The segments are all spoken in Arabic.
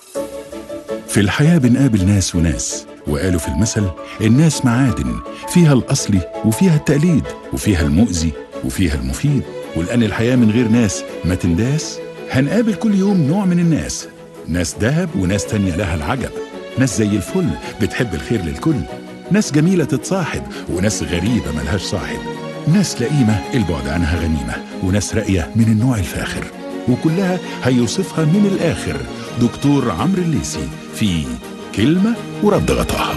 في الحياة بنقابل ناس وناس، وقالوا في المثل الناس معادن، فيها الأصلي وفيها التقليد وفيها المؤذي وفيها المفيد. ولأن الحياة من غير ناس ما تنداس، هنقابل كل يوم نوع من الناس، ناس دهب وناس تانية لها العجب، ناس زي الفل بتحب الخير للكل، ناس جميلة تتصاحب وناس غريبة ملهاش صاحب، ناس لئيمة البعد عنها غنيمة، وناس راقية من النوع الفاخر، وكلها هيوصفها من الآخر دكتور عمرو الليثي في كلمة ورد غطاها.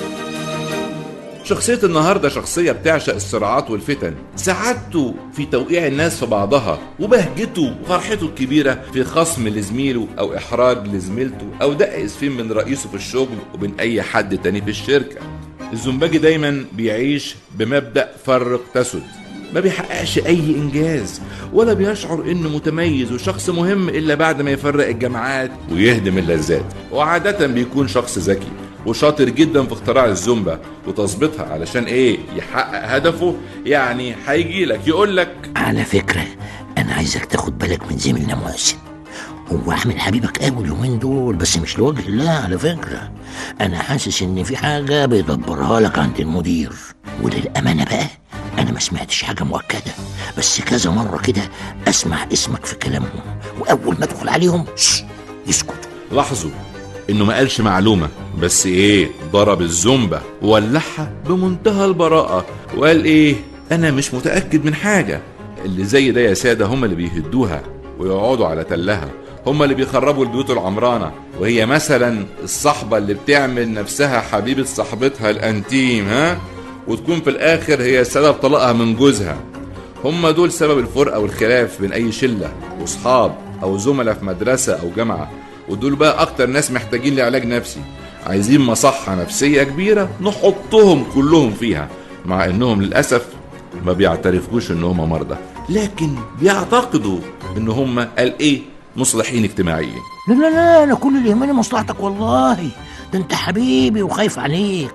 شخصية النهاردة شخصية بتعشق الصراعات والفتن، سعادته في توقيع الناس في بعضها، وبهجته وفرحته الكبيرة في خصم لزميله أو إحراج لزميلته أو دق إسفين من رئيسه في الشغل وبين أي حد تاني في الشركة. الزنبجي دايما بيعيش بمبدأ فرق تسد، ما بيحققش أي إنجاز ولا بيشعر إنه متميز وشخص مهم إلا بعد ما يفرق الجماعات ويهدم اللذات. وعادة بيكون شخص ذكي وشاطر جدا في اختراع الزومبا وتظبيطها علشان يحقق هدفه. يعني هيجيلك يقولك على فكرة أنا عايزك تاخد بالك من زميلنا محسن، هو عامل حبيبك قوي اليومين دول، بس مش لوجه الله. على فكرة أنا حاسس إن في حاجة بيدبرها لك عند المدير، وللأمانة بقى أنا ما سمعتش حاجة مؤكدة، بس كذا مرة كده أسمع اسمك في كلامهم، وأول ما أدخل عليهم يسكتوا. لاحظوا إنه ما قالش معلومة، بس ضرب الزومبا وولعها بمنتهى البراءة وقال أنا مش متأكد من حاجة. اللي زي ده يا سادة هم اللي بيهدوها ويقعدوا على تلها، هم اللي بيخربوا البيوت العمرانة، وهي مثلا الصحبة اللي بتعمل نفسها حبيبة صاحبتها الأنتيم وتكون في الآخر هي سبب طلاقها من جوزها. هم دول سبب الفرقة والخلاف بين أي شلة وصحاب أو زملاء في مدرسة أو جامعة، ودول بقى أكتر ناس محتاجين لعلاج نفسي. عايزين مصحة نفسية كبيرة نحطهم كلهم فيها، مع إنهم للأسف ما بيعترفوش إنهم مرضى، لكن بيعتقدوا إنهم مصلحين اجتماعيين. لا لا لا، أنا كل اللي يهمني مصلحتك والله، ده أنت حبيبي وخايف عليك.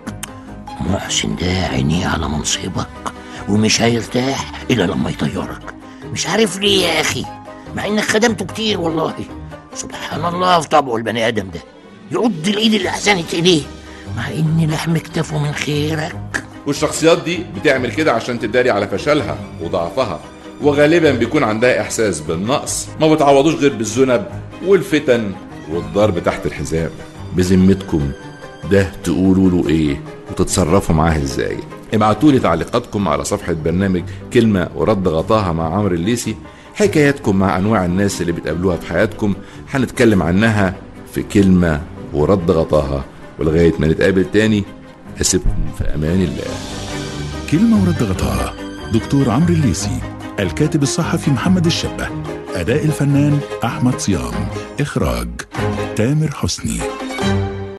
محسن ده عينيه على منصبك ومش هيرتاح إلا لما يطيرك، مش عارف ليه يا أخي، مع إنك خدمته كتير والله. سبحان الله في طبعه البني آدم ده، يعد الإيد اللي أحسنت إليه مع إن لحم كتفه من خيرك. والشخصيات دي بتعمل كده عشان تداري على فشلها وضعفها، وغالبا بيكون عندها إحساس بالنقص، ما بتعوضوش غير بالذنب والفتن والضرب تحت الحزام. بذمتكم ده تقولوا له وتتصرفوا معاه ازاي؟ ابعتوا لي تعليقاتكم على صفحة برنامج كلمة ورد غطاها مع عمرو الليثي، حكاياتكم مع أنواع الناس اللي بتقابلوها في حياتكم هنتكلم عنها في كلمة ورد غطاها. ولغاية ما نتقابل تاني أسيبكم في أمان الله. كلمة ورد غطاها دكتور عمرو الليثي، الكاتب الصحفي محمد الشبه، أداء الفنان أحمد صيام، إخراج تامر حسني.